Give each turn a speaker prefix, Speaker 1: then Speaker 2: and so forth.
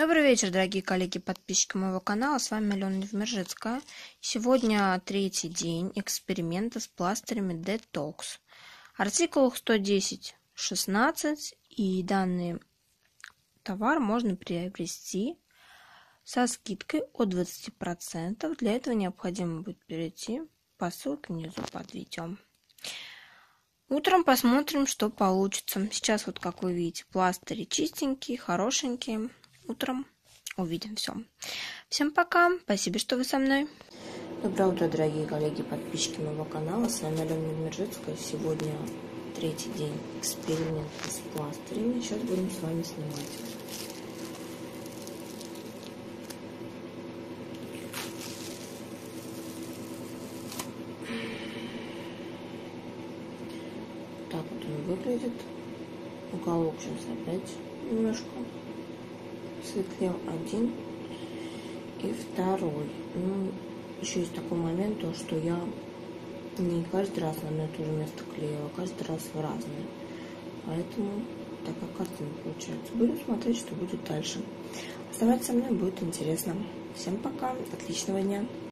Speaker 1: Добрый вечер, дорогие коллеги, подписчики моего канала. С вами Алена Невмержицкая. Сегодня третий день эксперимента с пластырями Detox. Артикул 110.16, и данный товар можно приобрести со скидкой от 20%. Для этого необходимо будет перейти по ссылке внизу под видео. Утром посмотрим, что получится. Сейчас, вот как вы видите, пластыри чистенькие, хорошенькие. Утром увидим все. Всем пока. Спасибо, что вы со мной.
Speaker 2: Доброе утро, дорогие коллеги, подписчики моего канала. С вами Алена Невмержицкая. Сегодня третий день эксперимента с пластырями. Сейчас будем с вами снимать. Так вот он выглядит. Уголок сейчас опять немножко светлел, один и второй. Еще есть такой момент, то, что я не каждый раз на одно и то же место клеила, а каждый раз в разные. Поэтому такая картина получается. Будем смотреть, что будет дальше. Оставайтесь со мной, будет интересно. Всем пока, отличного дня.